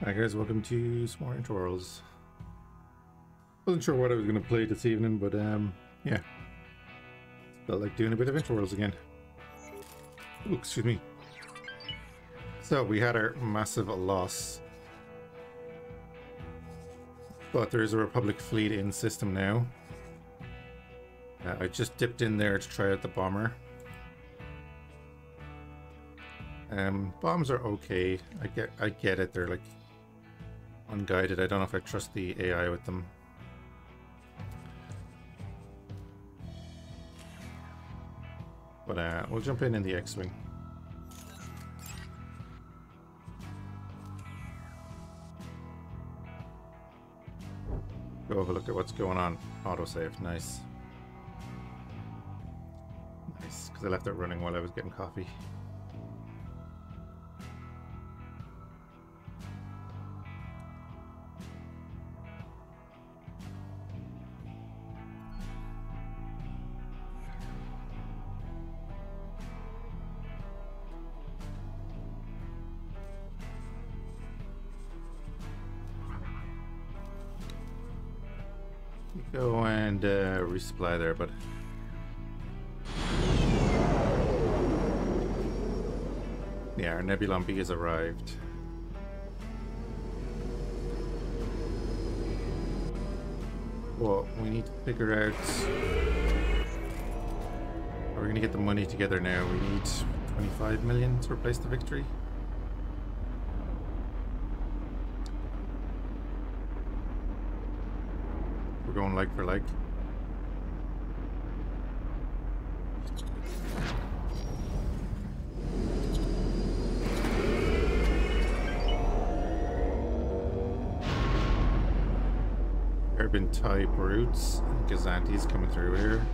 Hi guys, welcome to Smart Intervals. Wasn't sure what I was going to play this evening, but yeah, felt like doing a bit of Intervals again. Ooh, excuse me. So we had our massive loss, but there is a Republic fleet in system now. I just dipped in there to try out the bomber. Bombs are okay. I get it. They're like unguided. I don't know if I trust the AI with them. But we'll jump in the X-Wing. Go have a look at what's going on. Autosave, nice. Nice, because I left it running while I was getting coffee. Go and resupply there, but yeah, our Nebulon B has arrived. Well, we need to figure out how we're going to get the money together now. We need 25 million to replace the victory. We're going like for like. Urban type Brutes. Gazanti's coming through here.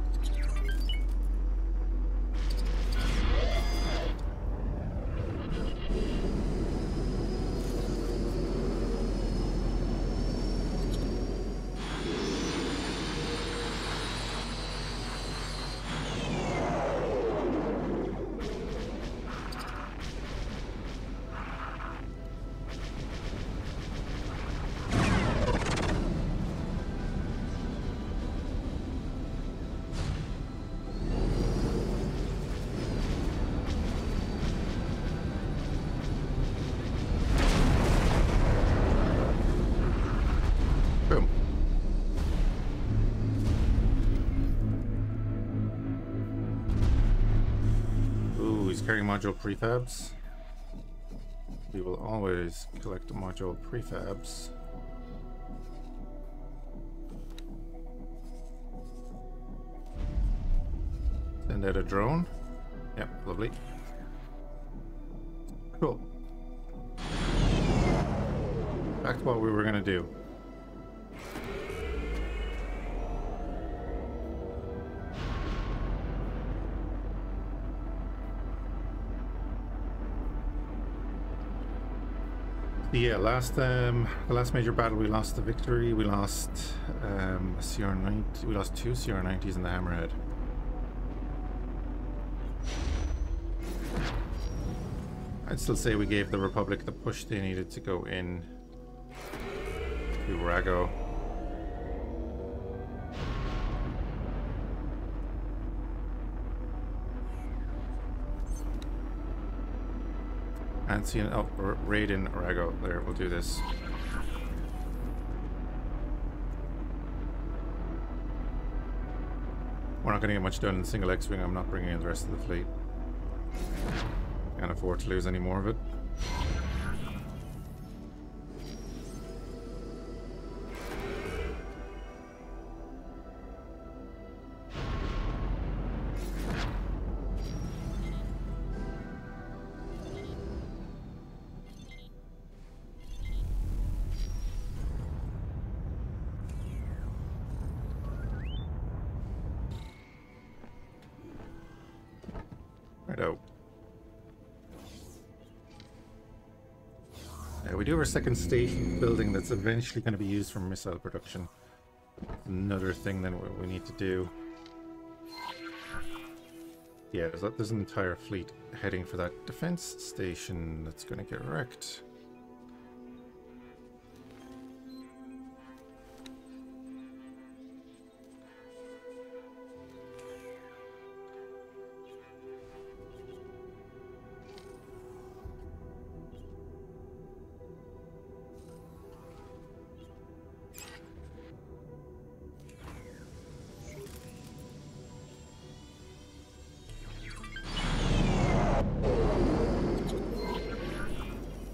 Boom. Ooh, he's carrying module prefabs. We will always collect the module prefabs. Send out a drone. Yep, lovely. Cool. Back to what we were gonna do. Yeah, the last major battle we lost the victory. We lost CR90. We lost 2 CR90s in the Hammerhead. I'd still say we gave the Republic the push they needed to go in to Rago. And see an raid in Rago. There, we'll do this. We're not going to get much done in single X-Wing. I'm not bringing in the rest of the fleet. Can't afford to lose any more of it. Righto. We do have our second station building that's eventually going to be used for missile production. Another thing that we need to do. Yeah, there's an entire fleet heading for that defense station that's going to get wrecked.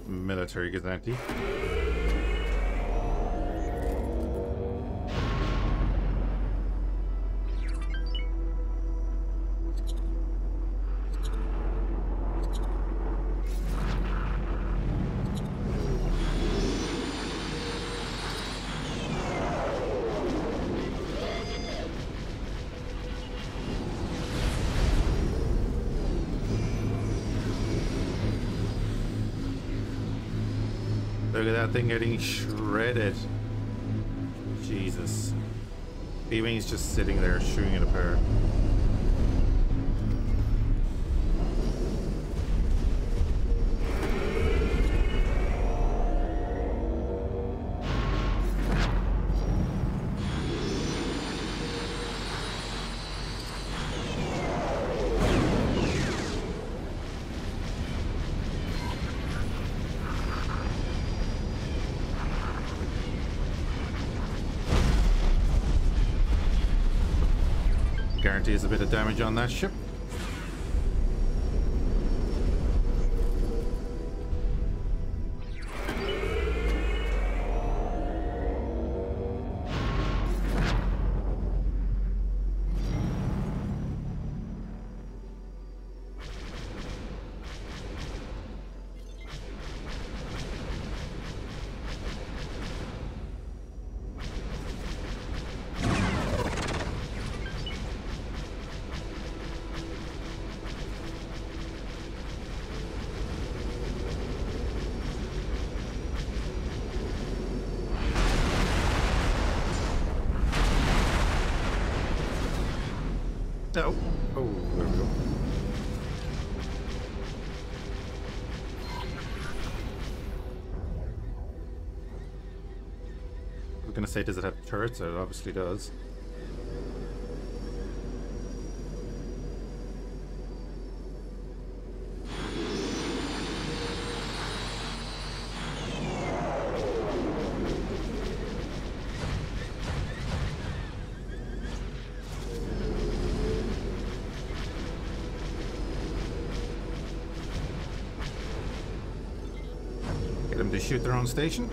military Gazanti. Look at that thing getting shredded. Jesus. B-Wing's just sitting there shooting it apart. Guarantees a bit of damage on that ship. No. Oh, there we go. I was gonna say, does it have turrets? It obviously does. Them to shoot their own station.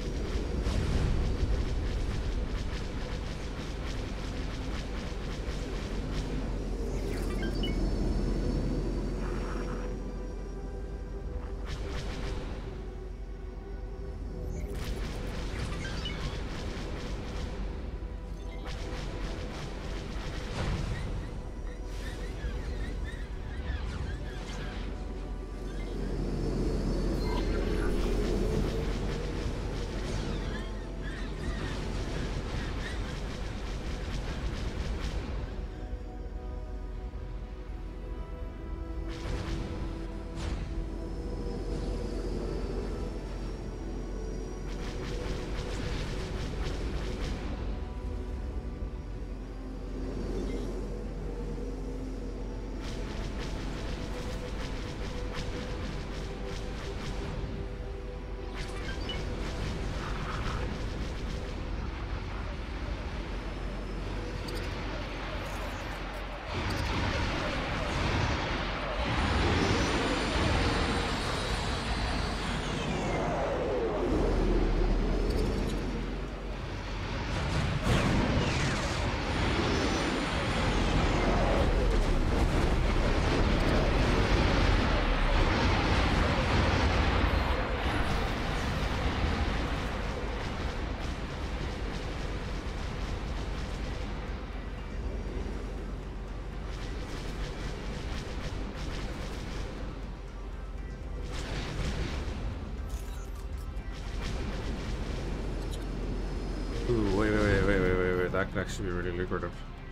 Ooh, wait. That could actually be really lucrative.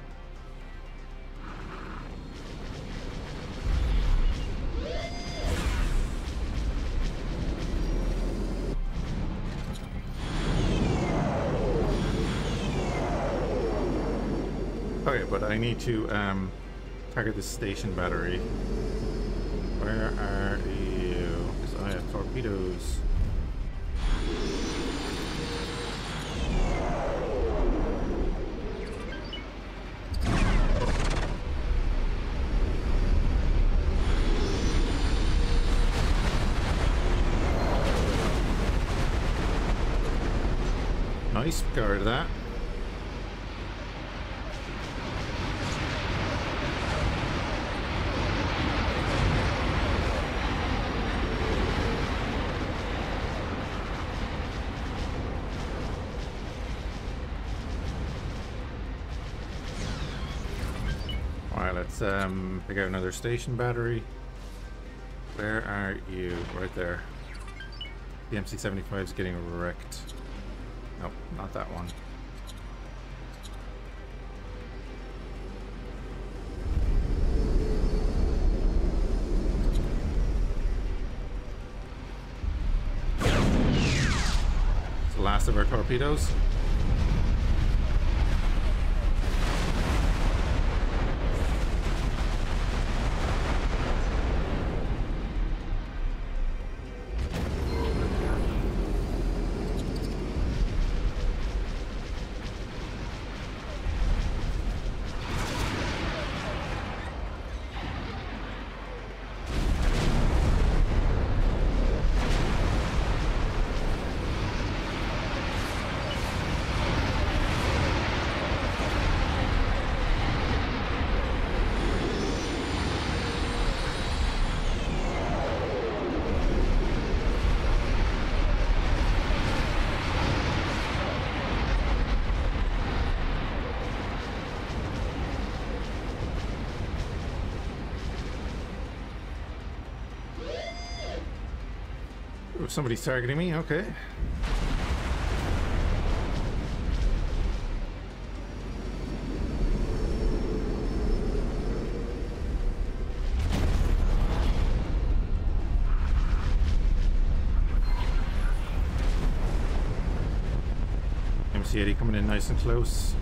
Okay, but I need to target the station battery. Where are you? Because I have torpedoes. Nice, got rid of that. Alright, let's pick out another station battery. Where are you? Right there. The MC-75 is getting wrecked. Nope, not that one. It's the last of our torpedoes. Oh, somebody's targeting me, okay. MC-80 coming in nice and close.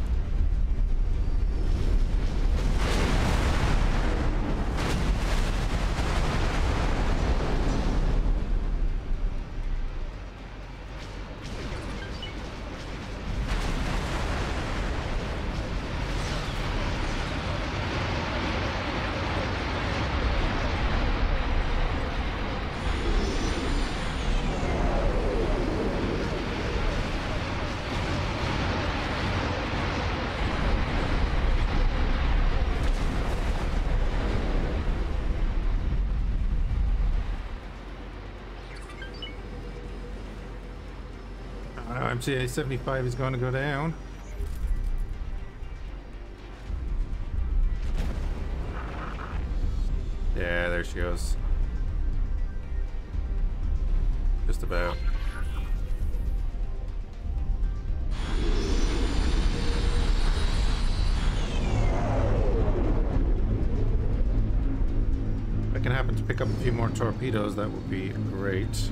MC-75 is going to go down. Yeah, there she goes. Just about. If I can happen to pick up a few more torpedoes, that would be great.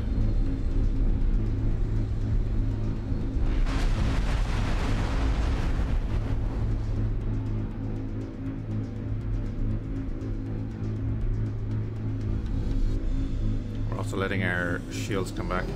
So letting our shields come back.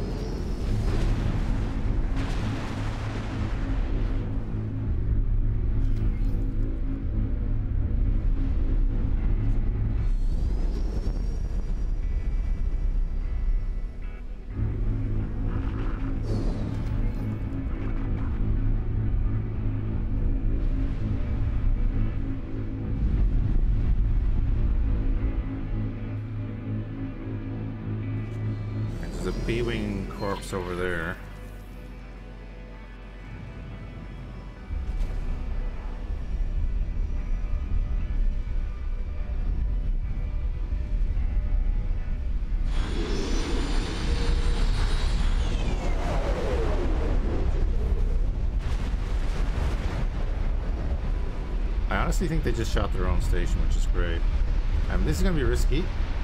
There's a B-wing corpse over there. I honestly think they just shot their own station, which is great. This is going to be risky.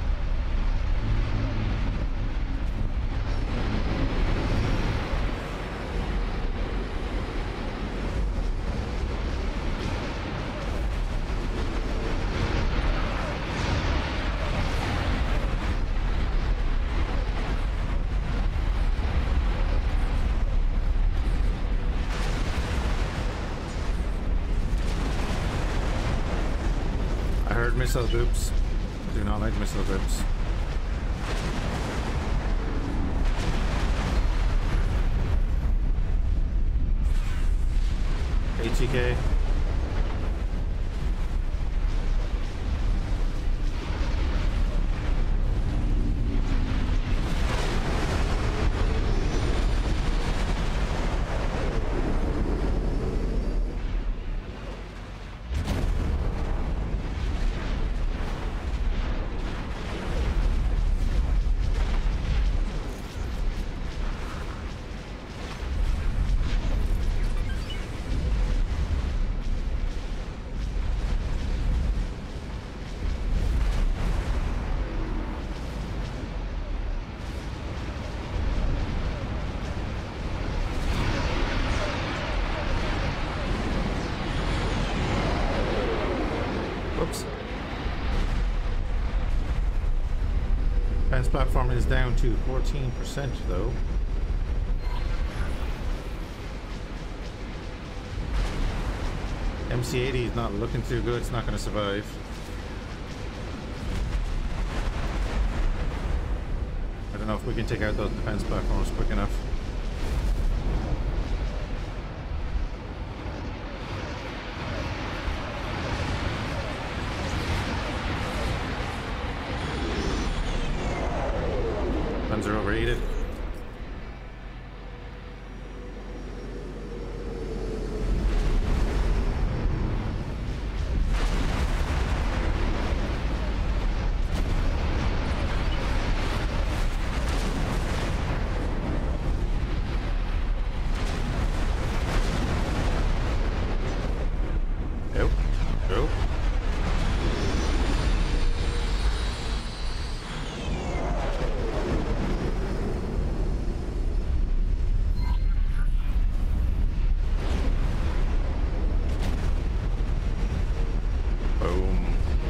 Missile boops. I do not like missile boops. you, TK. Oops. Defense platform is down to 14% though. MC-80 is not looking too good, it's not going to survive. I don't know if we can take out those defense platforms quick enough. Guns are overheated. Nope. Nope. Boom.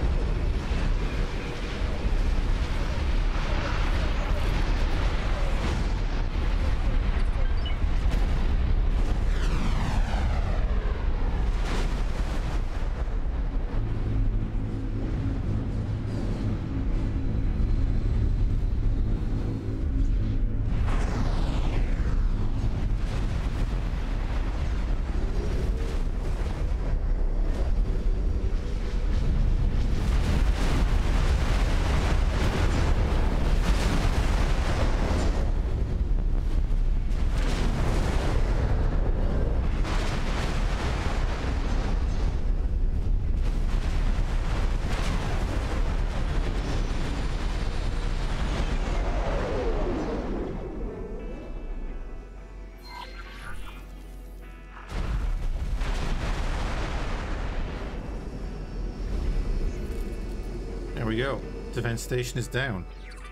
There we go. Defense station is down.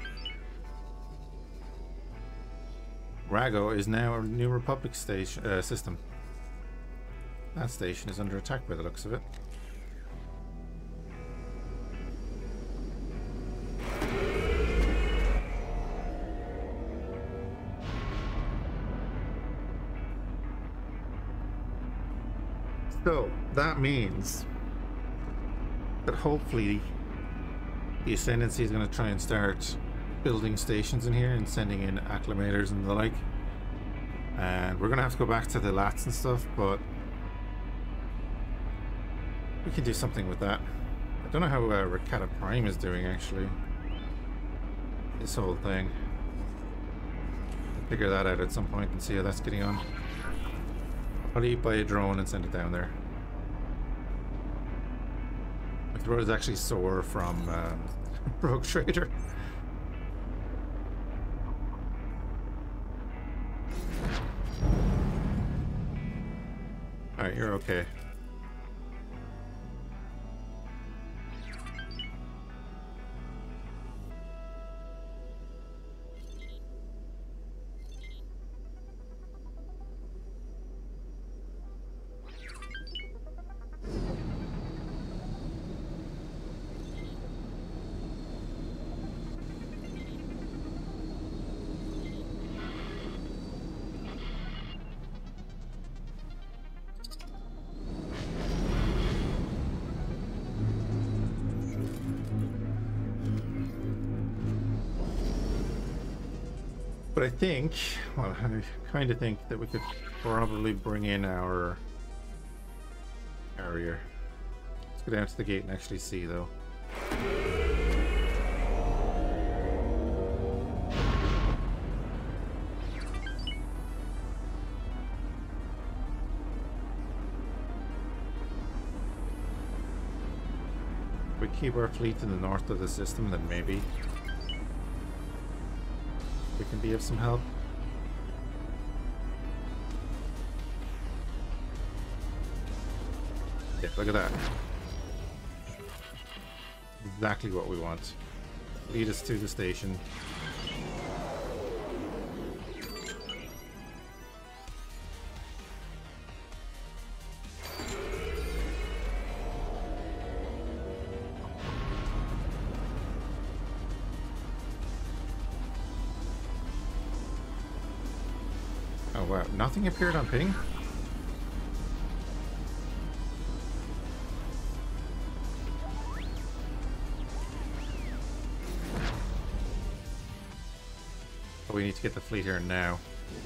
Rago is now a New Republic station system. That station is under attack by the looks of it. So that means that hopefully the Ascendancy is going to try and start building stations in here and sending in acclimators and the like. And we're going to have to go back to the lats and stuff, but we can do something with that. I don't know how Rakata Prime is doing actually. This whole thing. I'll figure that out at some point and see how that's getting on. I'll probably buy a drone and send it down there. My throat is actually sore from Rogue Trader. Alright, you're okay. But I think, well, I kind of think that we could probably bring in our carrier. Let's go down to the gate and actually see, though. If we keep our fleet in the north of the system, then maybe we can be of some help. Yeah, look at that. Exactly what we want. Lead us to the station. Oh wow, nothing appeared on ping? But we need to get the fleet here now.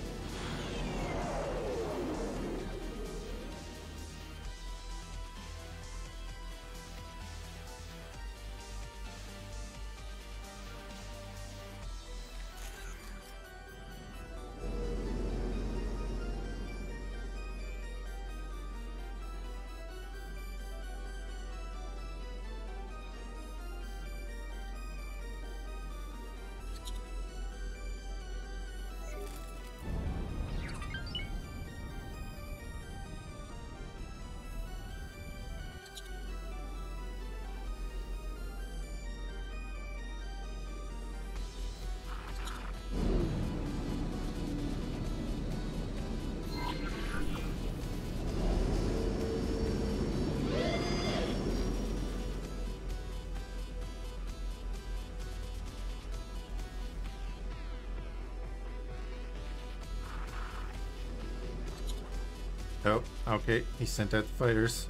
Oh, okay. He sent out the fighters.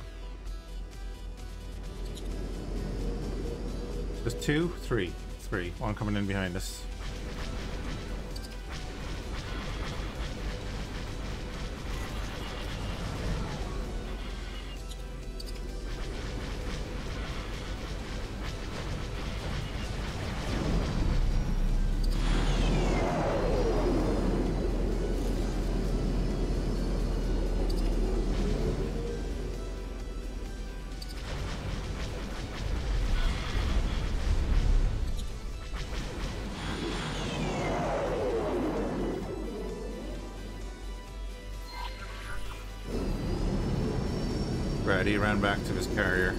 There's two? Three. Three. One coming in behind us. Right, he ran back to his carrier.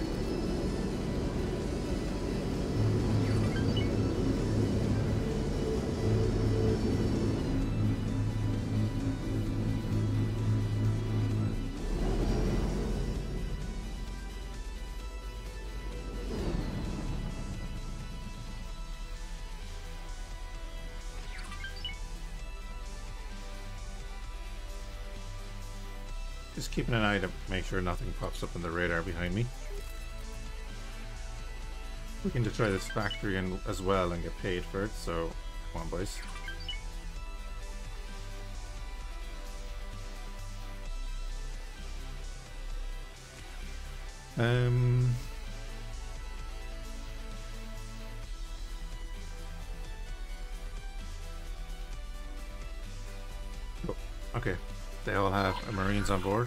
Just keeping an eye to make sure nothing pops up on the radar behind me. We can just try this factory in as well and get paid for it, so come on, boys. Oh, okay. They all have a Marines on board.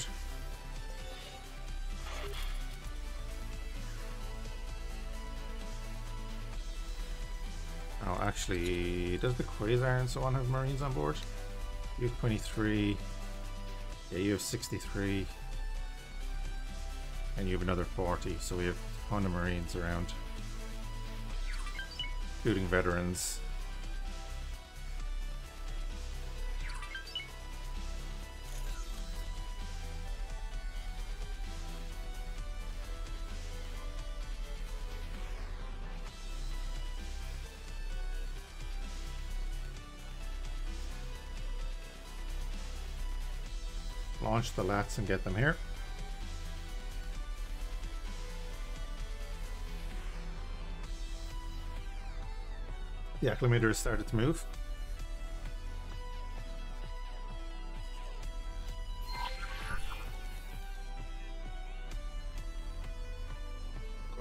Oh, actually, does the Quasar and so on have Marines on board? You have 23. Yeah, you have 63. And you have another 40, so we have a ton of Marines around. Including veterans. Launch the lats and get them here. The acclimator has started to move.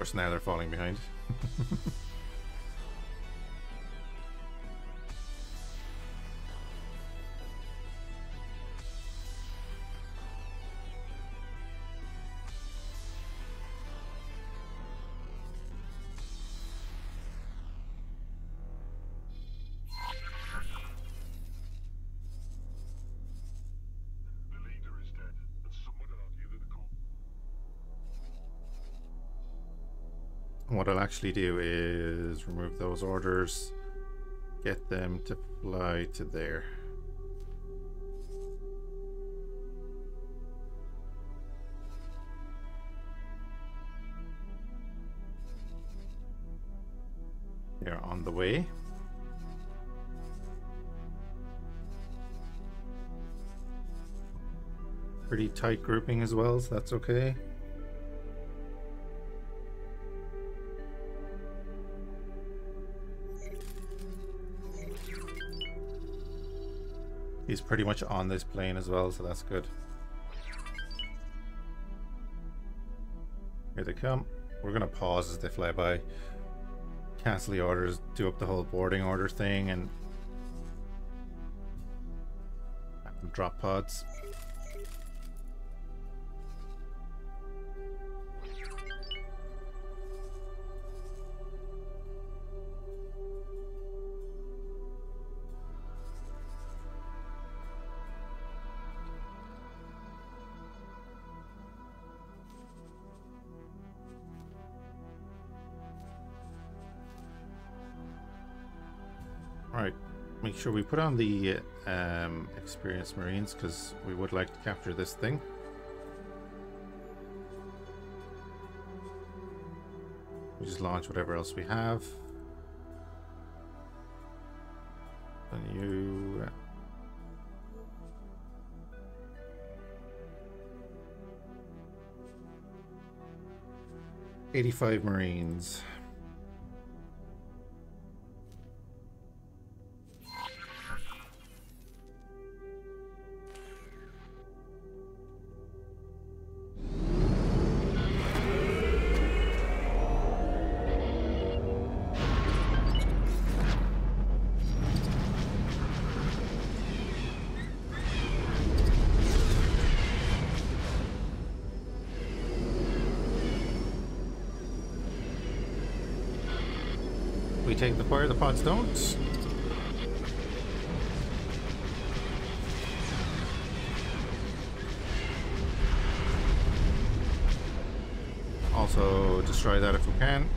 course, now they're falling behind. What I'll actually do is remove those orders, get them to fly to there. They're on the way. Pretty tight grouping as well, so that's okay. He's pretty much on this plane as well, so that's good. Here they come. We're gonna pause as they fly by. Cancel the orders, do up the whole boarding order thing, and have them drop pods. Right, make sure we put on the experienced Marines, because we would like to capture this thing. We just launch whatever else we have. And you... 85 Marines. We take the fire, the pods don't. Also destroy that if we can.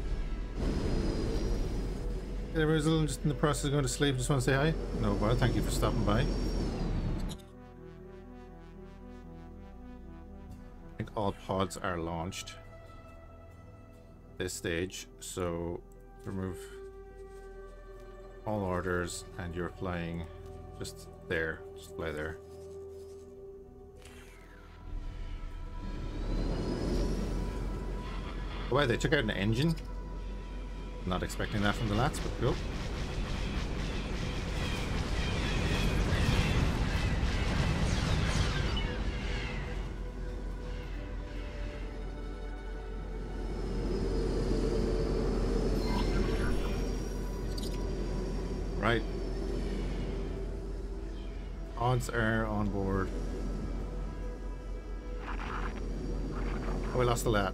Everyone's just in the process of going to sleep. Just want to say hi. No, well, thank you for stopping by. I think all pods are launched at this stage, so remove all orders, and you're flying just there. Just fly there. Oh, wow, they took out an engine. Not expecting that from the Lats, but cool. Right. Odds are on board. Oh, we lost the Lat.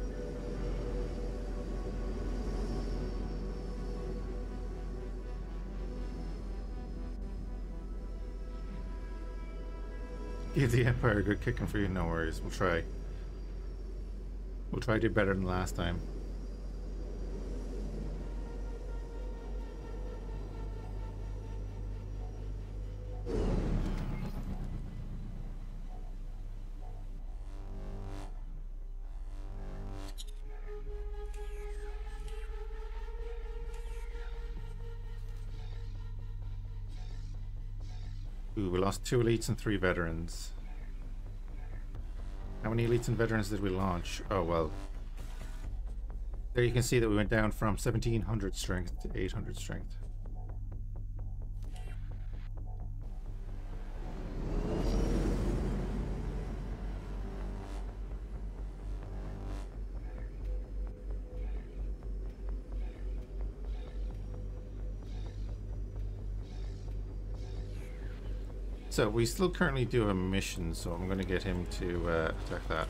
Give the Empire a good kicking for you. No worries. We'll try. We'll try to do better than last time. Ooh, we lost 2 elites and 3 veterans. How many elites and veterans did we launch? Oh, well. There you can see that we went down from 1700 strength to 800 strength. So we still currently do a mission, so I'm going to get him to attack that.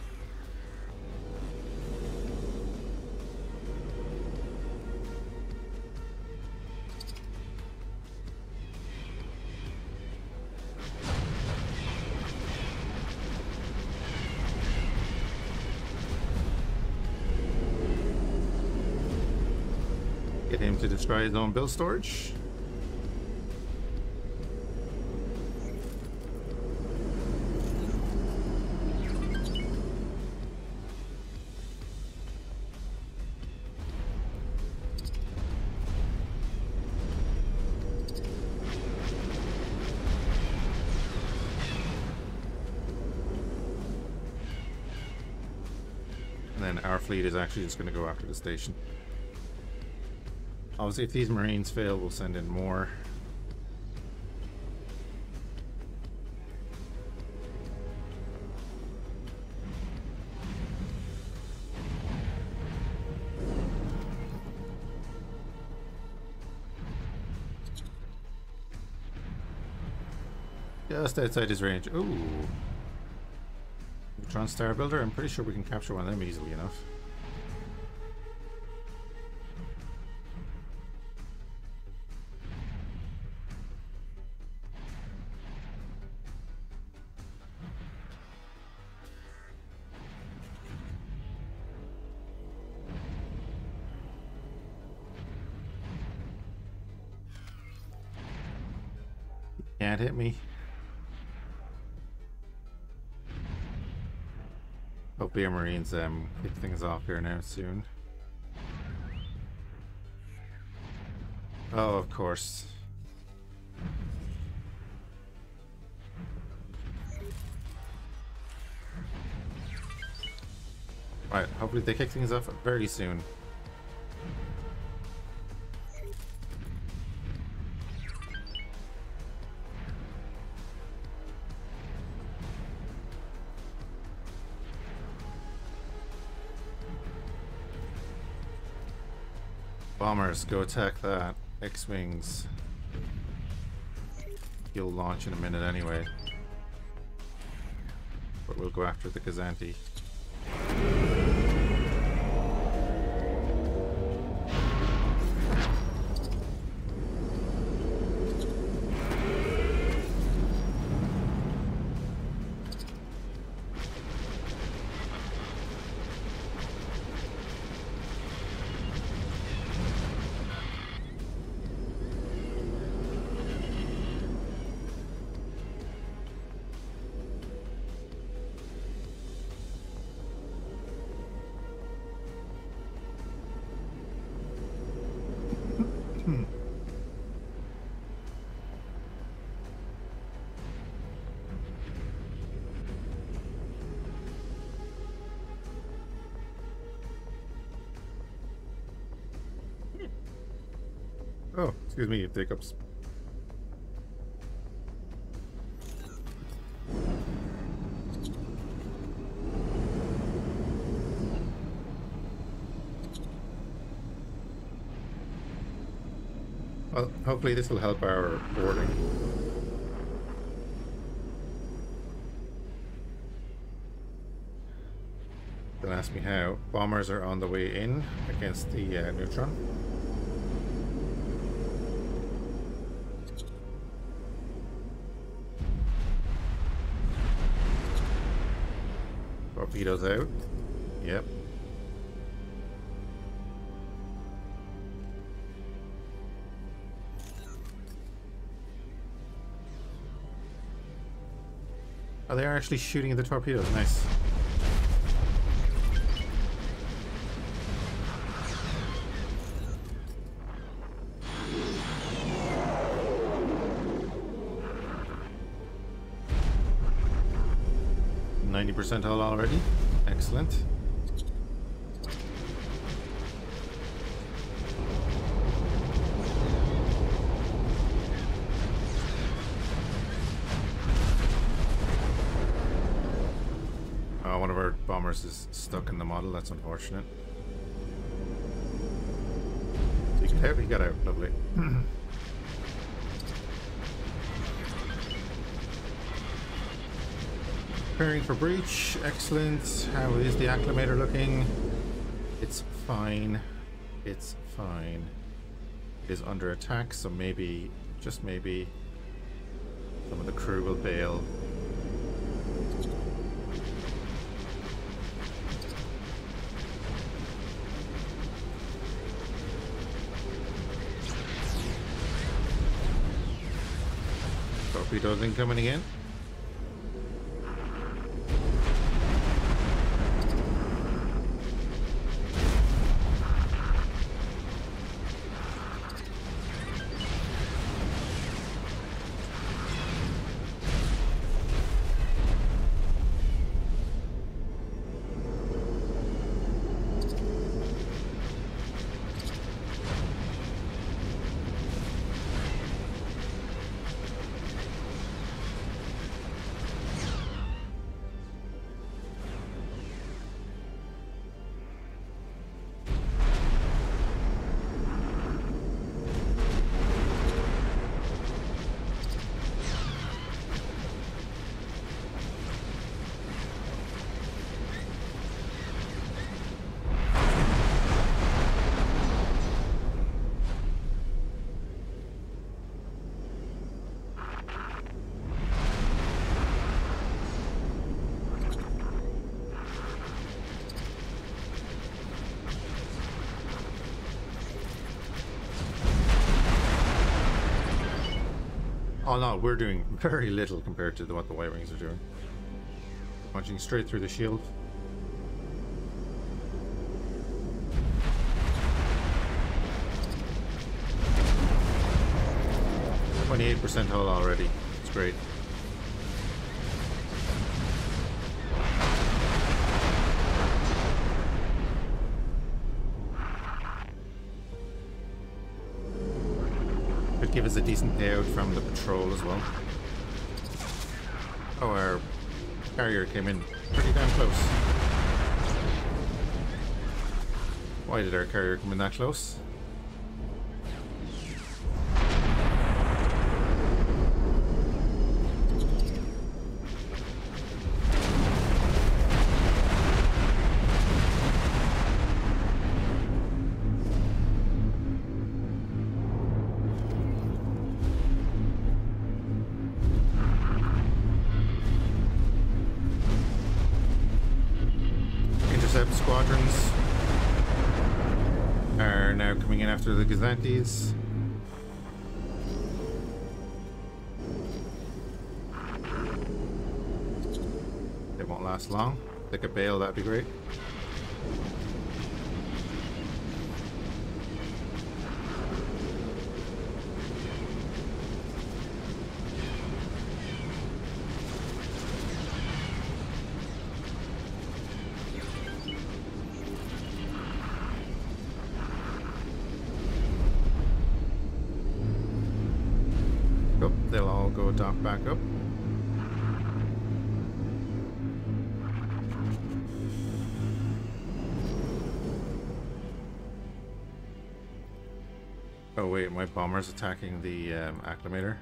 Get him to destroy his own build storage. And then our fleet is actually just going to go after the station. Obviously, if these Marines fail, we'll send in more. Just outside his range. Ooh. Neutron Star Builder. I'm pretty sure we can capture one of them easily enough. Can't hit me. Hopefully our Marines kick things off here now soon. Oh, of course. Right, hopefully they kick things off very soon. Bombers, go attack that. X-Wings. You'll launch in a minute anyway. But we'll go after the Gazanti. Oh, excuse me, hiccups. Well, hopefully this will help our boarding. Don't ask me how. Bombers are on the way in against the Neutron. Torpedoes out. Yep. Oh, they are actually shooting at the torpedoes. Nice. %, hull already. Excellent. Oh, one of our bombers is stuck in the model. That's unfortunate. You can help me get out. Lovely. preparing for breach. Excellent. How is the acclimator looking? It's fine. It's fine. It is under attack, so maybe, just maybe, some of the crew will bail. Torpedoes incoming again. Oh no, we're doing very little compared to what the White Wings are doing. Punching straight through the shield. %28 hull already. It's great. Could give us a decent payout from the patrol as well. Oh, our carrier came in pretty damn close. Why did our carrier come in that close? Squadrons are now coming in after the Gazantes. They won't last long. If they could bail, that'd be great. They'll all go dock back up. Oh wait, my bomber's attacking the acclimator.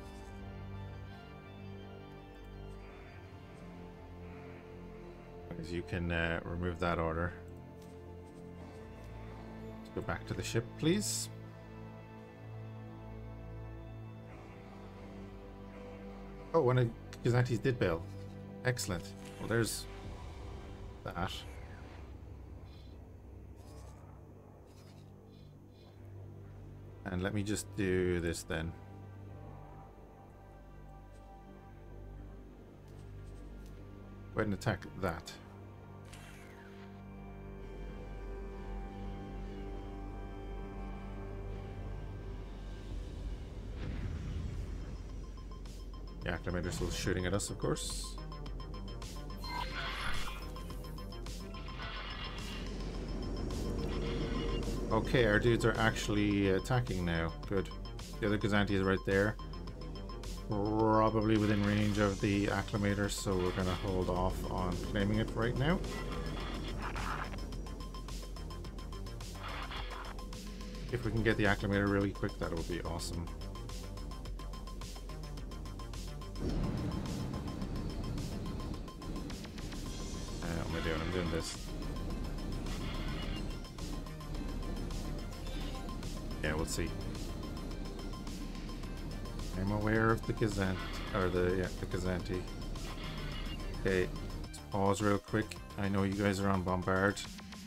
As you can remove that order. Let's go back to the ship, please. Oh, one of Gazantes did bail. Excellent. Well, there's that. And let me just do this then. Go ahead and attack that. The acclimator's still shooting at us, of course. Okay, our dudes are actually attacking now. Good. The other Gazanti is right there. Probably within range of the acclimator, so we're going to hold off on claiming it right now. If we can get the acclimator really quick, that would be awesome. doing? I'm doing this. Yeah, we'll see. I'm aware of the Gazant, or the Gazanti. Okay, let's pause real quick. I know you guys are on Bombard.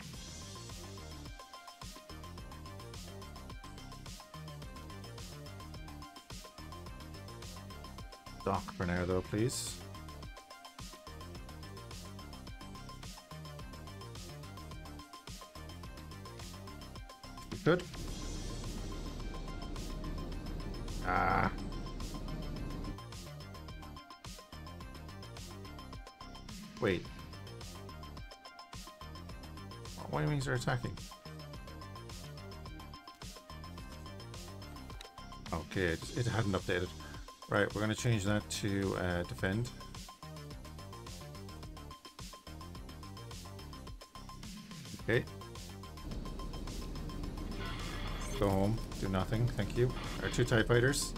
Dock for now though, please. Good. Ah. Wait. Why do wings are attacking? Okay, it hadn't updated. Right, we're going to change that to defend. Okay. Go home. Do nothing. Thank you. Our 2 TIE fighters.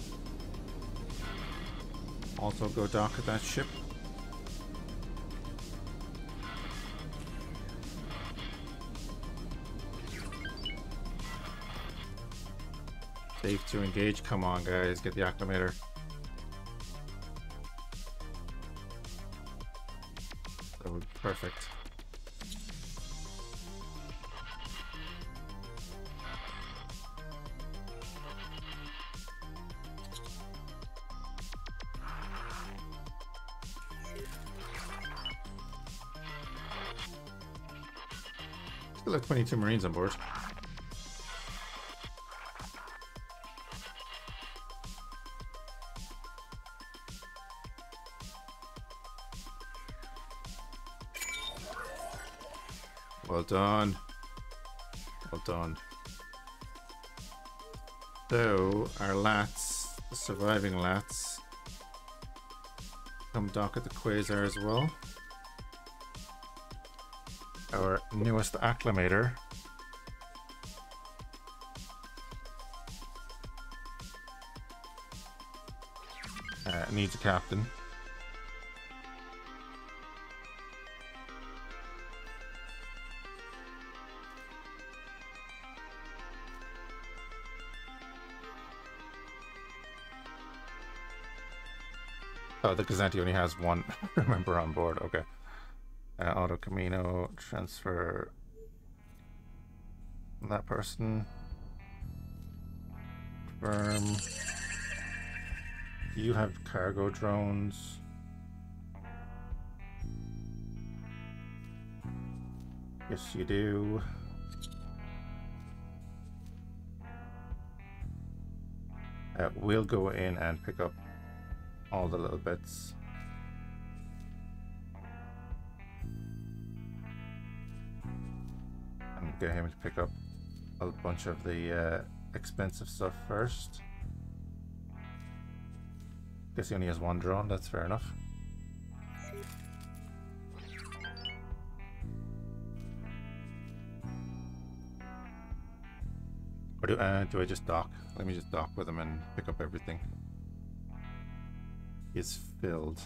Also go dock at that ship. Safe to engage. Come on, guys. Get the acclimator. That would be perfect. Still have 22 Marines on board. Well done. Well done. So, our lats, the surviving lats, come dock at the Quasar as well. Our newest acclimator. Needs a captain. Oh, the Gazanti only has 1 member on board. Okay. Auto Camino, transfer that person. Confirm. You have cargo drones. Yes, you do. We'll go in and pick up all the little bits. And get him to pick up a bunch of the expensive stuff first. Guess he only has 1 drone, that's fair enough. Or do I just dock? Let me just dock with him and pick up everything. Is filled.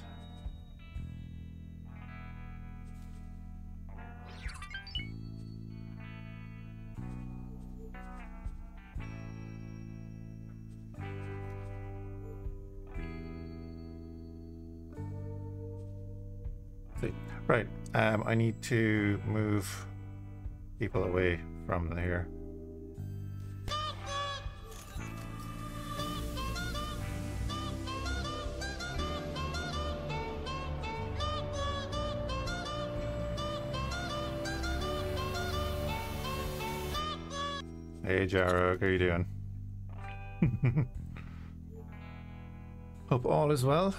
See. Right. I need to move people away from here. Hey Jarog, how are you doing? Hope all is well.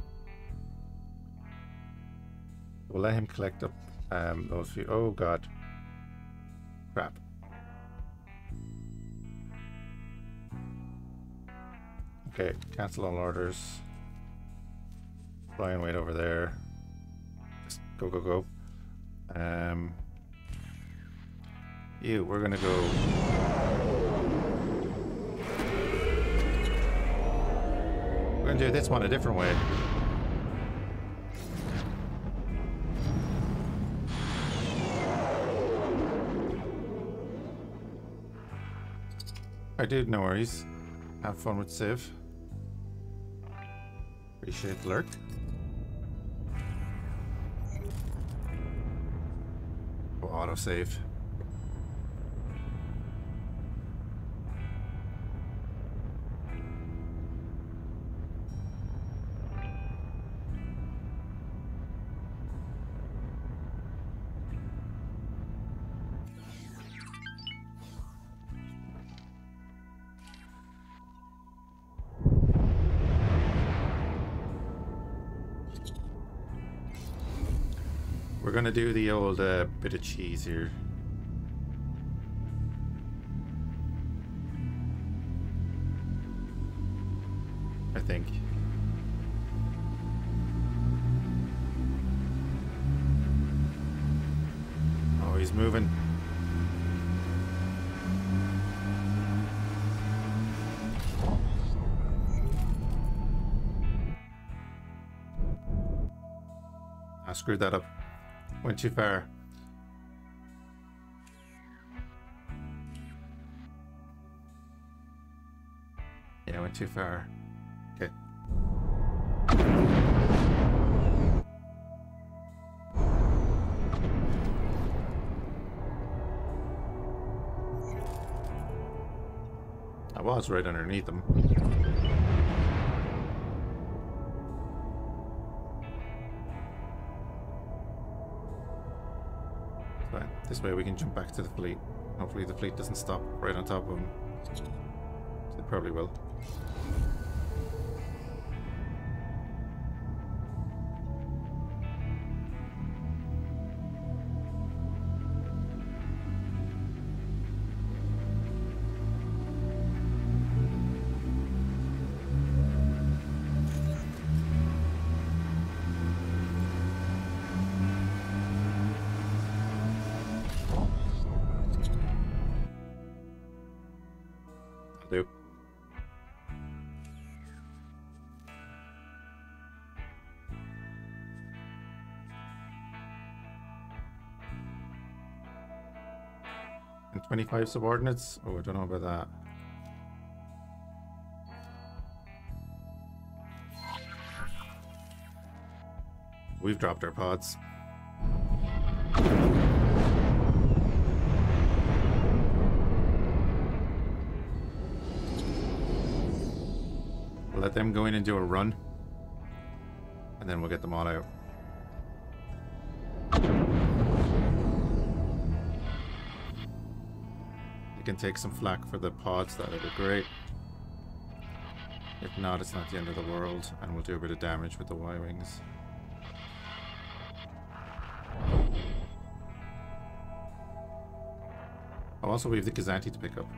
We'll let him collect up those few. Oh god. Crap. Okay, cancel all orders. Fly and wait over there. Just go, go, go. We're gonna go. We're gonna do this one a different way. I did, no worries. Have fun with Civ. Appreciate the lurk. Oh, autosave. We're gonna do the old bit of cheese here. I think. Oh, he's moving. I screwed that up. Went too far. Yeah, I went too far. Okay. I was right underneath them. This way we can jump back to the fleet. Hopefully the fleet doesn't stop right on top of them. It probably will. Do. And 25 subordinates? Oh, I don't know about that. We've dropped our pods. We'll let them go in and do a run, and then we'll get them all out. You can take some flak for the pods, that would be great. If not, it's not the end of the world, and we'll do a bit of damage with the Y-Wings. Oh, also we have the Kazanti to pick up.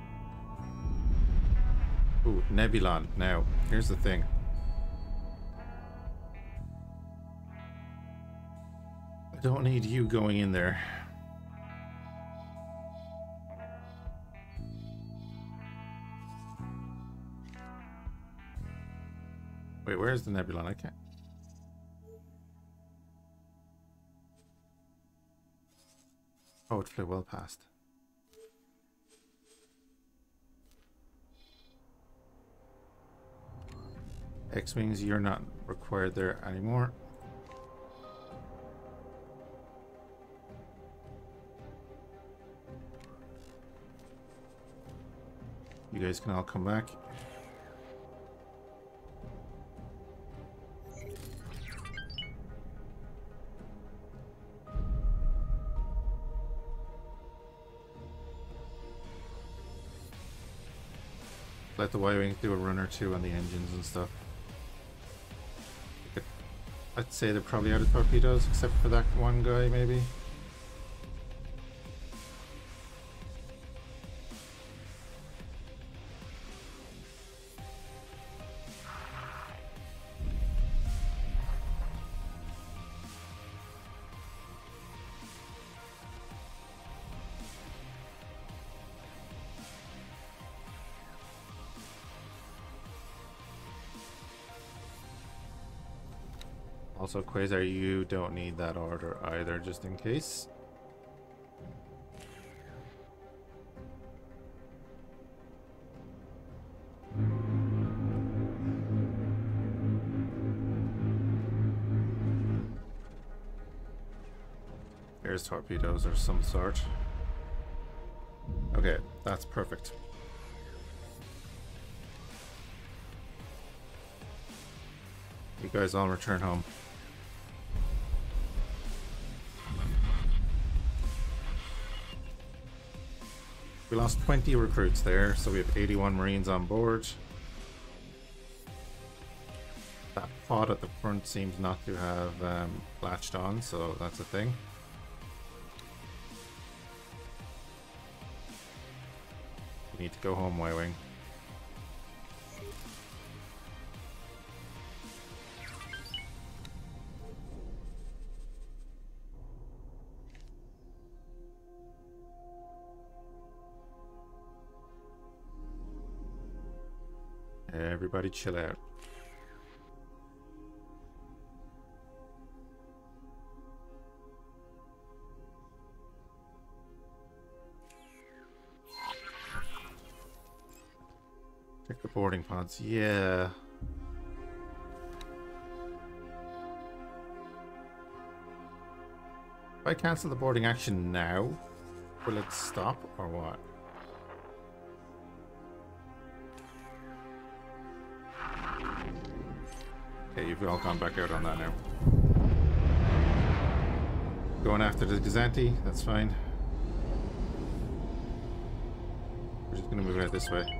Ooh, Nebulon. Now, here's the thing. I don't need you going in there. Wait, where's the Nebulon? I can't. Oh, it flew well past. X-Wings, you're not required there anymore. You guys can all come back. Let the Y-Wings do a run or two on the engines and stuff. I'd say they're probably out of torpedoes, except for that one guy, maybe. Also, Quasar, you don't need that order either, just in case. There's torpedoes or some sort. Okay, that's perfect. You guys all return home. We lost 20 recruits there, so we have 81 Marines on board. That pod at the front seems not to have latched on, so that's a thing. We need to go home, Y-Wing. Everybody chill out. Check the boarding pods. Yeah. If I cancel the boarding action now, will it stop or what? Okay, you've all gone back out on that now. Going after the Gazanti, that's fine. We're just gonna move out this way.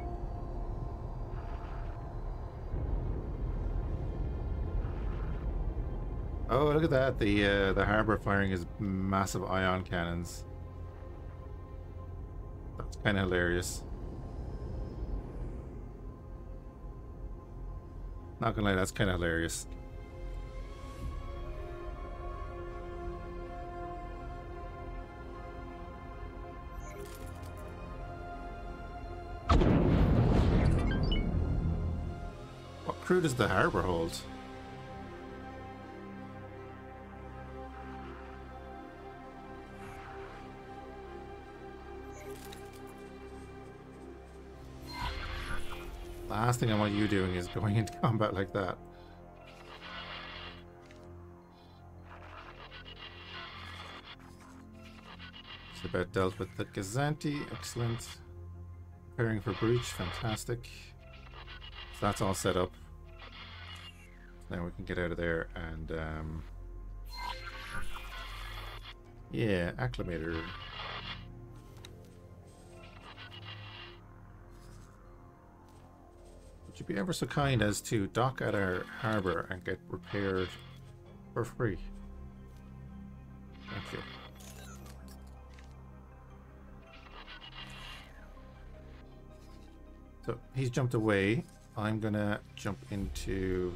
Oh, look at that! The harbor firing his massive ion cannons. That's kind of hilarious. Not gonna lie, that's kind of hilarious. What crew does the harbor hold? Last thing I want you doing is going into combat like that. It's about dealt with the Gazanti, excellent. Preparing for breach, fantastic. So that's all set up. Now we can get out of there and yeah, acclimator. Would you be ever so kind as to dock at our harbor and get repaired for free? Thank you. So he's jumped away. I'm gonna jump into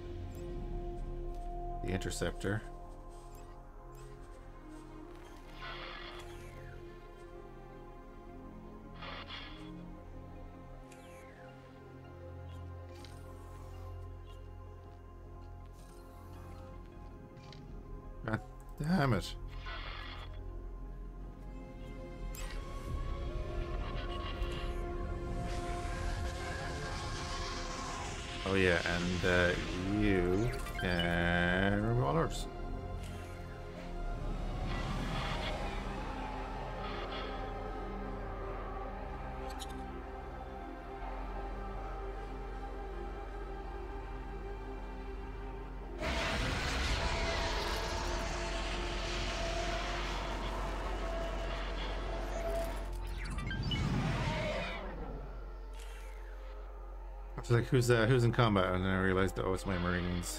the interceptor. God damn it. Oh yeah, and you can remove all ours. I was like, who's in combat? And then I realized, oh, it's my Marines.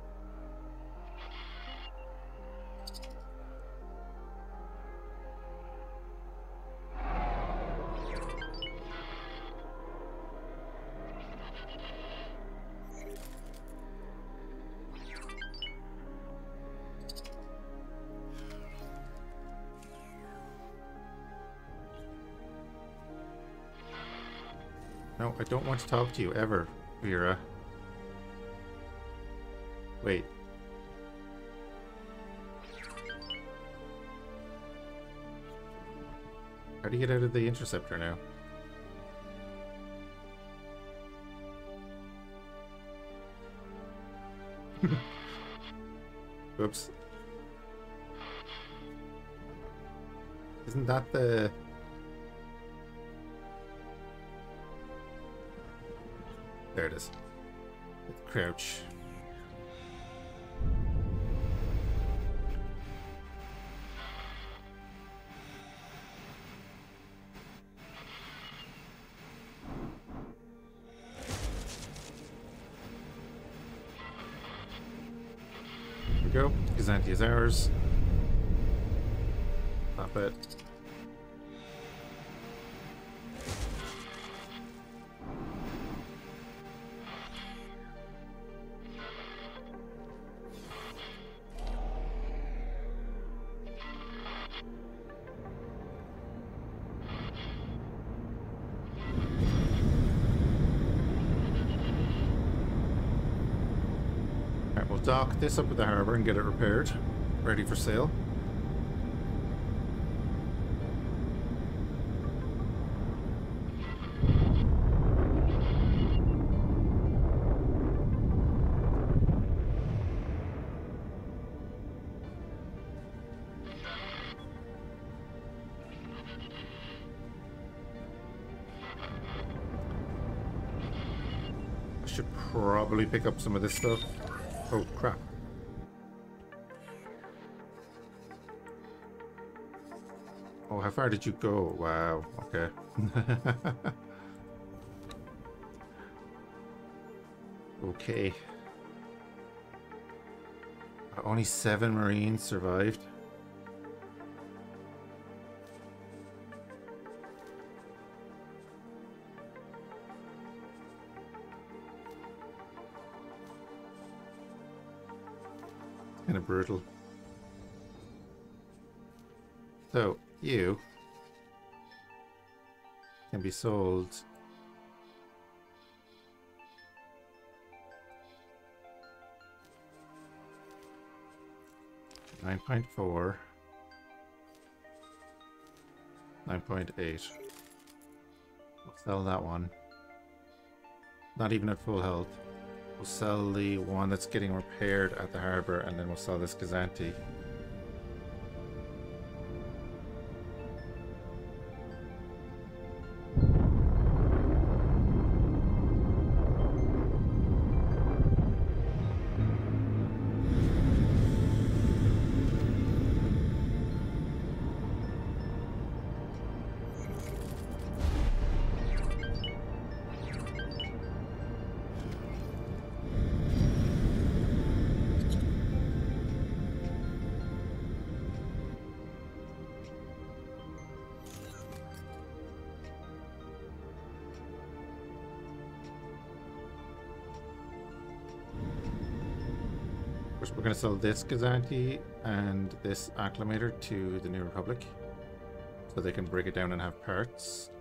No, I don't want to talk to you ever, Vera. Wait. How do you get out of the interceptor now? Whoops. Isn't that the... There it is. With crouch. There we go. Gazanti is ours. Not bad. Alright, we'll dock this up at the harbour and get it repaired. Ready for sale. Should probably pick up some of this stuff. Oh, crap. Oh, how far did you go? Wow, okay. Okay. Only 7 Marines survived. Kind of brutal. So, you can be sold. $9.4, $9.8. We'll sell that one. Not even at full health. We'll sell the one that's getting repaired at the harbour, and then we'll sell this Gazanti. We're going to sell this Gazanti and this Acclimator to the New Republic so they can break it down and have parts.